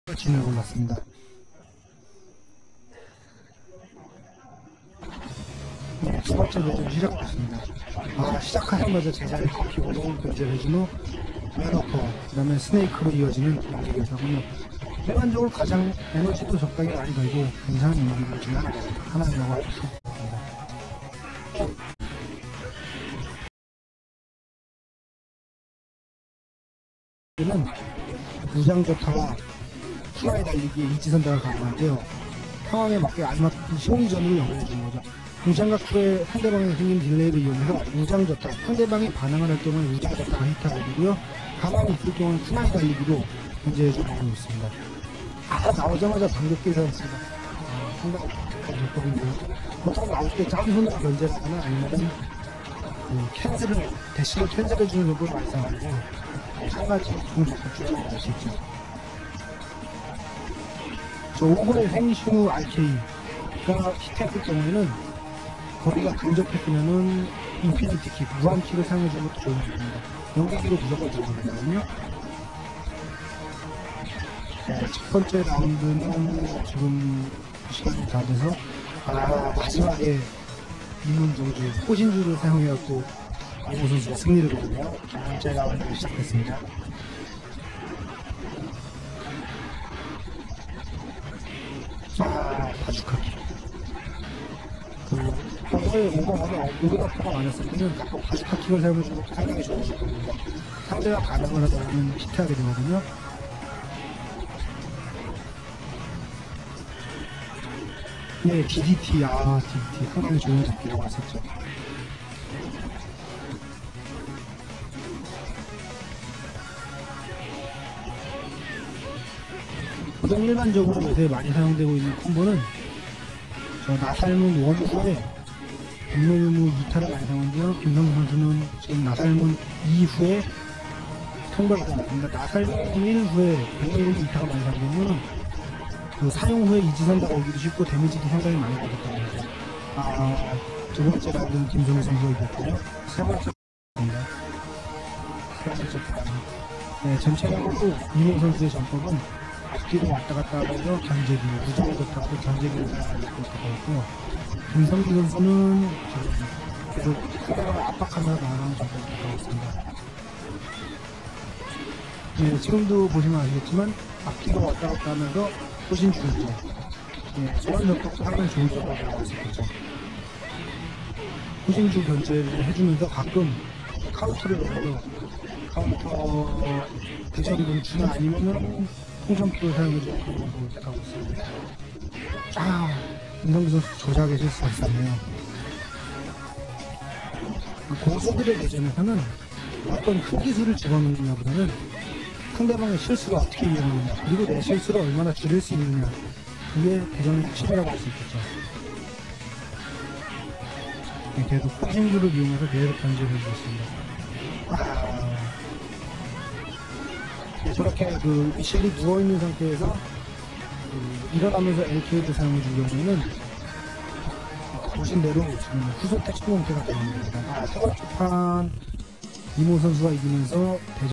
진을 골랐습니다. 네, 두 번째 배전 시작됐습니다. 시작하자마자 제자리 꺾이고 너무 견제를 해준 후 맨어퍼, 그 다음에 스네이크로 이어지는 연기였다군요. 일반적으로 가장 에너지도 적당히 많이 걸고 괜찮은 연기들 중에 하나라고 할 수 있습니다. 이는 무장조타와 추가에 달리기에 이지선다가 가능한데요. 상황에 맞게 알맞은 심리전으로 연결해주는 거죠. 무장각후에 상대방에 생긴 딜레이를 이용해서 무장조타, 상대방이 반항을 할 경우에 무장조타가 히트하게 되고요. 가만히 있을 경우는 추가에 달리기로 견제해주고 있습니다. 나오자마자 반격기 사였습니다. 상당히 독특한 조건인데요. 보통 나올 때 짠손으로 견제를 하거나 아니면 캔슬을, 대시로 캔슬해주는 정도를 많이 사용하고 한 가지 공격을 추천할 수 있죠. 5번의 생슈 RK가 히트했을 경우에는 거리가 근접했으면은 인피니티 킥, 무한킥을 사용해주는 것도 좋은 겁니다. 연기기로 무조건 들어가거든요. 첫 번째 라운드는 지금 시간이 다 돼서 마지막에 이문정주, 호신주를 사용해갖고 이모 선수가 승리를 거두며 두 번째 라운드를 시작했습니다. 바주카키. 평소에 오버가 많았을 때는 바주카키를 사용해주는 것도 상당히 좋으실 겁니다. 상대가 반응을 하다 보면 히트하게 되거든요. 네, DDT, DDT 상당히 좋은 잡기라고 했었죠. 보통 일반적으로 요새 많이 사용되고 있는 콤보는 나살문 원후에 백로유무 2타를 많이 사용하는데요. 김성규 선수는 지금 나살문 2후에 통과가 됩니다. 나살문 1후에 백로유무 2타가 많이 사용되면 그 사용 후에 이지선다가 오기도 쉽고 데미지도 상당히 많이 받았다고 해서 두 번째 라운드는 김성규 선수가 이겼고요. 세 번째 네, 전체적으로 이모 선수의 전법은 앞뒤로 왔다 갔다 하면서 견제기, 무조건 좋다고 견제기를 사용하고 있다고 했고요. 김성기 선수는 계속 상대방을 압박하면서 나아가는 전법을 하고 있습니다. 네, 지금도 보시면 아시겠지만 앞뒤로 왔다 갔다 하면서 호신 주죠. 네, 저런 전법도 상당히 좋은 전법이라고 할 수 있겠죠. 호신주 견제를 해주면서 가끔 카운터를 넣어서 카운터 대전 주나 아니면은 통점프를 사용해주는 그런 방법을 택하고 있습니다. 김성기 선수 조작의 실수가 있었네요. 고수들의 대전에서는 어떤 큰 기술을 집어넣느냐보다는 상대방의 실수를 어떻게 이용하느냐, 그리고 내 실수를 얼마나 줄일 수 있느냐, 그게 대전의 핵심이라고 할 수 있겠죠. 계속 호신주를 이용해서 계속 견제를 해주고 있습니다. 저렇게 미셸이 누워있는 상태에서 일어나면서 LK를 사용해준 경우에는 보신 대로 지금 후속 택시 형태가 되는 겁니다. 세 번째 판 이모 선수가 이기면서